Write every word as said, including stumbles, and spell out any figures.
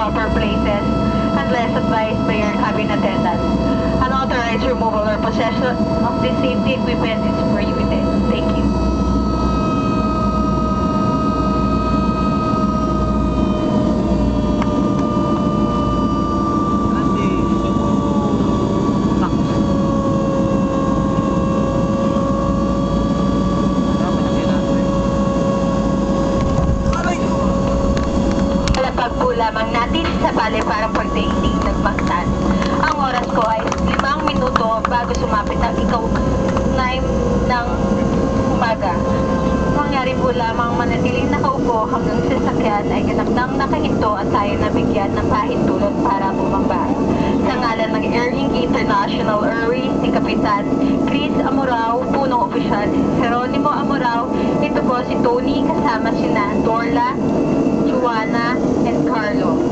proper places unless advised by your cabin attendant. Unauthorized removal or possession of this safety equipment is prohibited. Thank you. Lamang natin sa paliparang pagdaigdig ng Bagtan. Ang oras ko ay limang minuto bago sumapit ang ikaw nine ng umaga. Mangyari po lamang manatiling nakaupo hanggang sasakyan ay ganapnang nakahinto at tayo nabigyan ng pahintulot para bumaba. Sa ngalan ng Air Inc International Airways ni Kapitan Chris Amorao, punong opisyal Jeronimo Amorao, ito po si Tony kasama sina Dorla, Juana, and Carlo.